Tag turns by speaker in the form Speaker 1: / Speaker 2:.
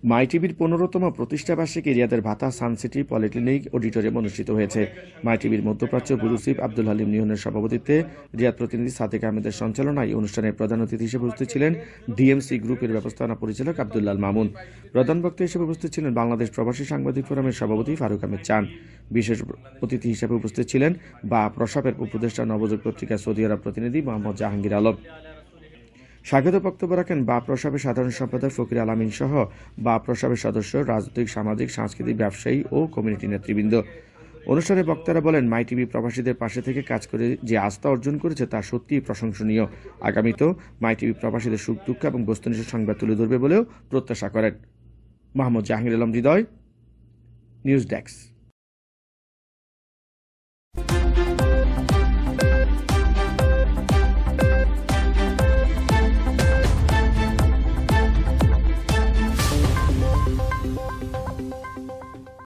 Speaker 1: মাই টিভির 15তম প্রতিষ্ঠাবার্ষিকী রিয়াদের ভাতা সানসিটি পলিক্লিনিক অডিটোরিয়াম অনুষ্ঠিত হয়েছে। মাই টিভির মধ্যপ্রাচ্য ব্যুরো চিফ আব্দুল হালিম নিহনের সভাপতিত্বে রিয়াদ প্রতিনিধি সাদেক আহমেদের সঞ্চালনায় অনুষ্ঠানের প্রধান অতিথি হিসেবে উপস্থিত ছিলেন ডিএমসি গ্রুপের ব্যবস্থাপনা পরিচালক আব্দুল্লাল মামুন। প্রধান বক্তা হিসেবে উপস্থিত ছিলেন বাংলাদেশ প্রবাসী সাংবাদিক ফোরামের সভাপতি ফারুক আহমেদ চান। বিশেষ অতিথি হিসেবে উপস্থিত ছিলেন বা প্রসাবের উপদেষ্টা নবযুগ পত্রিকা সৌদি আরব প্রতিনিধি মোহাম্মদ জাহাঙ্গীর আলম। স্বাগত বক্তব্য রাখেন বা প্রসাবের সাধারণ সম্পাদক ফকির আল আমিন সহ বা প্রসাবের সদস্য, রাজনৈতিক, সামাজিক, সাংস্কৃতিক, ব্যবসায়ী ও কমিউনিটি নেতৃবৃন্দ। অনুষ্ঠানে বক্তারা বলেন, মাই টিভি প্রবাসীদের পাশে থেকে কাজ করে যে আস্থা অর্জন করেছে তা সত্যিই প্রশংসনীয়। আগামীতেও মাই টিভি প্রবাসীদের সুখ দুঃখ এবং বস্তুনিষ্ঠ সংবাদ তুলে ধরবে বলেও প্রত্যাশা করেন। Mohammad Jahangir Alam Hridoy, news desk.